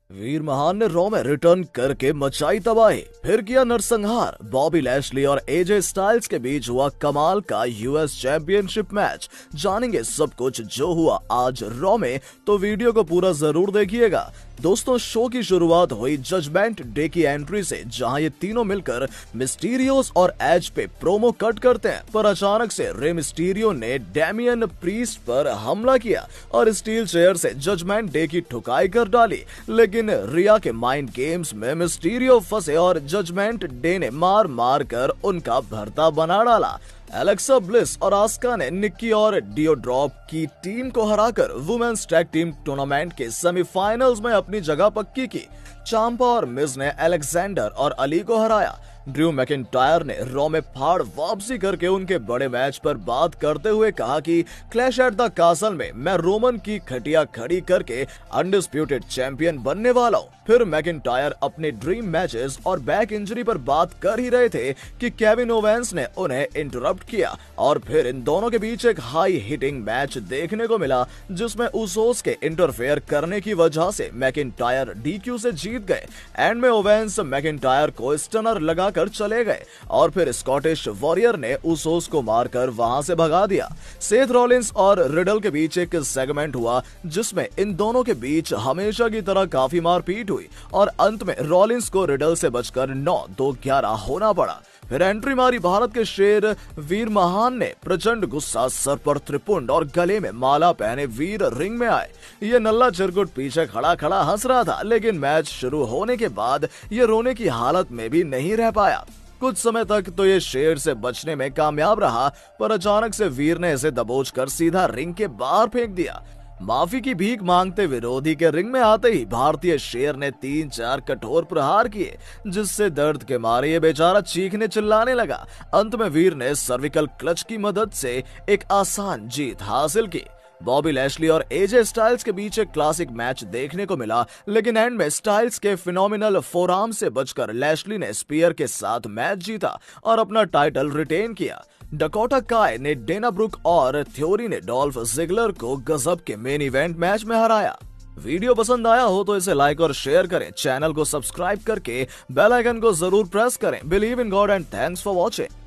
वीर महान ने रॉ में रिटर्न करके मचाई तबाही, फिर किया नरसंहार। बॉबी लैशली और एजे स्टाइल्स के बीच हुआ कमाल का यूएस चैंपियनशिप मैच। जानेंगे सब कुछ जो हुआ आज रॉ में, तो वीडियो को पूरा जरूर देखिएगा। दोस्तों, शो की शुरुआत हुई जजमेंट डे की एंट्री से, जहां ये तीनों मिलकर मिस्टीरियोस और एज पे प्रोमो कट करते हैं। पर अचानक से रे मिस्टीरियो ने डेमियन प्रीस्ट पर हमला किया और स्टील चेयर से जजमेंट डे की ठुकाई कर डाली। लेकिन रिया के माइंड गेम्स में मिस्टीरियो फंसे और जजमेंट डे ने मार मार कर उनका भरता बना डाला। एलेक्सा ब्लिस और आस्का ने निक्की और डियोड्रॉप की टीम को हराकर वुमेन्स टैग टीम टूर्नामेंट के सेमीफाइनल्स में अपनी जगह पक्की की। चांपा और मिज ने अलेक्जेंडर और अली को हराया। ड्रू मैकिंटायर ने रॉ में फाड़ वापसी करके उनके बड़े मैच पर बात करते हुए कहा कि क्लैश एट द कासल में मैं रोमन की खटिया खड़ी करके अनडिस्प्यूटेड चैंपियन बनने वाला हूं। फिर मैकिंटायर अपने ड्रीम मैचेस और बैक इंजरी पर बात कर ही रहे थे कि केविन ओवेंस ने उन्हें इंटरप्ट किया और फिर इन दोनों के बीच एक हाई हिटिंग मैच देखने को मिला, जिसमें उसोस के इंटरफेयर करने की वजह से मैकिंटायर डीक्यू से जीत गए। एंड में ओवेंस मैकिंटायर को स्टनर लगाकर चले गए और फिर स्कॉटिश वॉरियर ने उसोस को मारकर वहां से भगा दिया। सेथ रॉलिंस और रिडल के बीच एक सेगमेंट हुआ, जिसमें इन दोनों के बीच हमेशा की तरह काफी मारपीट हुई और अंत में रॉलिंस को रिडल से बचकर 9-2-11 होना पड़ा। फिर एंट्री मारी भारत के शेर वीर महान ने। प्रचंड गुस्सा, सर पर त्रिपुंड और गले में माला पहने वीर रिंग में आए। ये नल्ला चिरकुट पीछे खड़ा खड़ा हंस रहा था, लेकिन मैच शुरू होने के बाद ये रोने की हालत में भी नहीं रह पाया। कुछ समय तक तो ये शेर से बचने में कामयाब रहा, पर अचानक से वीर ने इसे दबोचकर सीधा रिंग के बाहर फेंक दिया। माफी की भीख मांगते विरोधी के रिंग में आते ही भारतीय शेर ने 3-4 कठोर प्रहार किए, जिससे दर्द के मारे ये बेचारा चीखने चिल्लाने लगा। अंत में वीर ने सर्विकल क्लच की मदद से एक आसान जीत हासिल की। बॉबी लैशली और एजे स्टाइल्स के बीच एक क्लासिक मैच देखने को मिला, लेकिन एंड में स्टाइल्स के फिनोमिनल फोरआर्म से बचकर लैशली ने स्पीयर के साथ मैच जीता और अपना टाइटल रिटेन किया। डकोटा काय ने डेना ब्रुक और थ्योरी ने डॉल्फ जिगलर को गजब के मेन इवेंट मैच में हराया। वीडियो पसंद आया हो तो इसे लाइक और शेयर करें। चैनल को सब्सक्राइब करके बेल आइकन को जरूर प्रेस करें। Believe in God and thanks for watching.